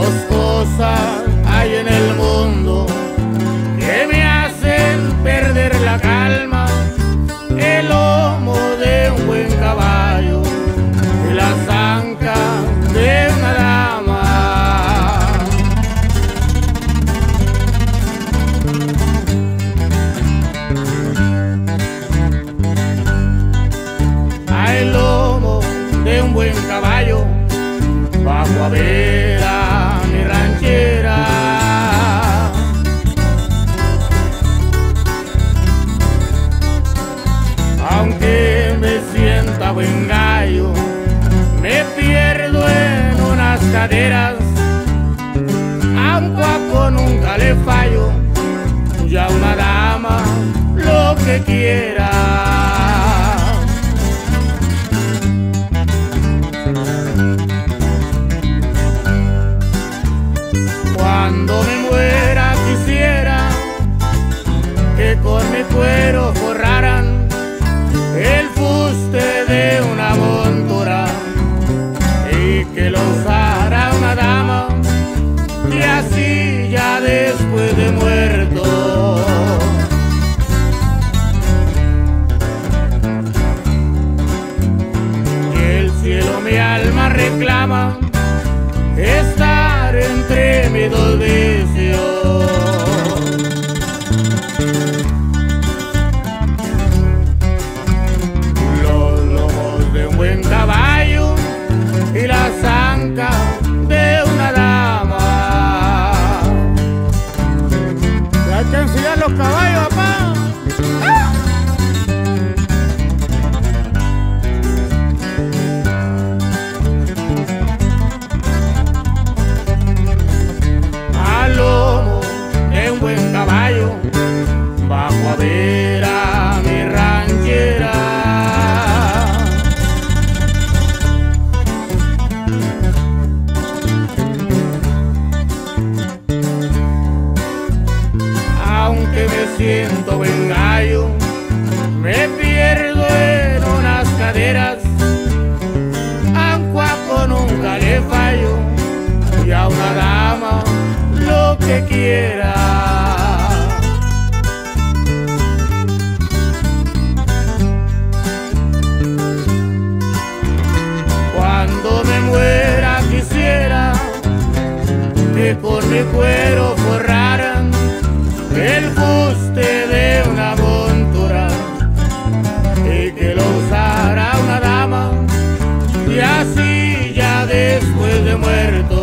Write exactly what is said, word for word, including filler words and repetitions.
Dos cosas hay en el mundo que me hacen perder la calma: el lomo de un buen caballo y las ancas de una dama. Hay lomo de un buen caballo, bajo a ver a mi ranchera. Aunque me sienta buen gallo, me pierdo en unas caderas. A un cuaco nunca le fallo, ya una dama lo que quiera. Cuando me muera quisiera que con mi cuero forraran el fuste de una montura y que lo usara una dama, y así ya después de muerto el cielo mi alma reclama estar entre mis dos vicios. Los lomos de un buen caballo y las ancas de una dama. Hay que enseñar los caballos, papá. ¡Ah! Buen caballo, bajo a ver a mi ranchera. Aunque me siento buen gallo, me pierdo en unas caderas. A un cuaco nunca le fallo, y a una dama lo que quiera. Cuando me muera quisiera que con mi cuero forraran el fuste de una montura y que lo usara una dama, y así ya después de muerto